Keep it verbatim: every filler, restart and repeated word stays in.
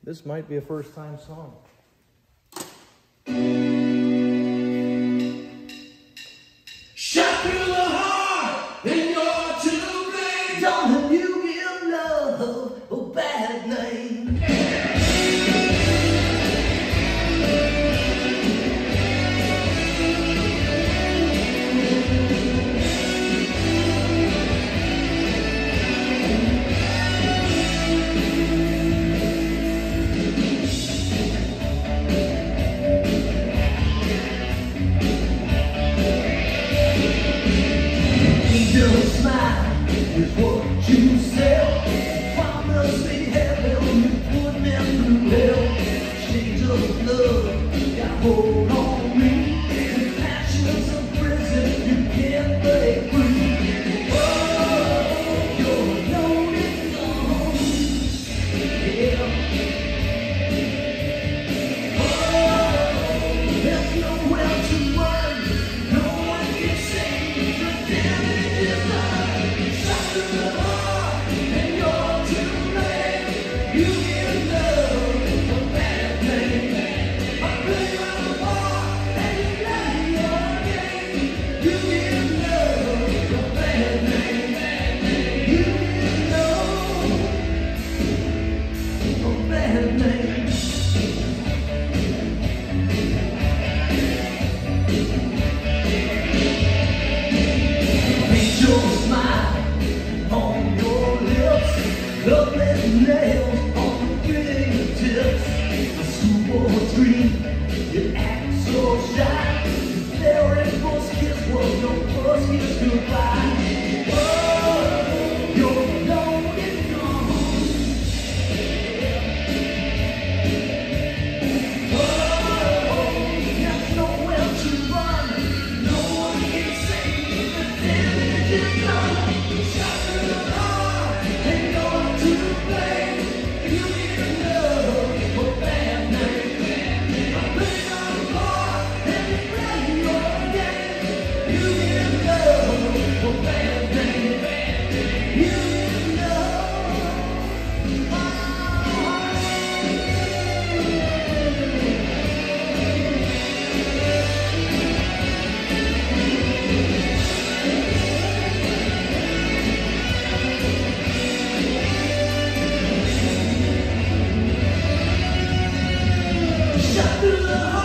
This might be a first time song. Shot through the heart, and you're too late. Don't you give love a bad name. Don't smile with what you sell. Promise me heaven, you put me through hell. Shades of love, got hold on me. The passions of prison, you can't break free. Oh, you're loaded on, yeah. Oh, there's nowhere to run, no one can save the damage. Nails on the fingertips, a schoolboy's dream. You act so shy. Your very first kiss was your first kiss goodbye. Oh, you're loaded gone. Oh, there's nowhere to run. No one can save the damage is done. Shot through the heart, and you're too late. You give love a bad name. I play my part and you play your game. You give love a bad name. You give love. Shot through the heart.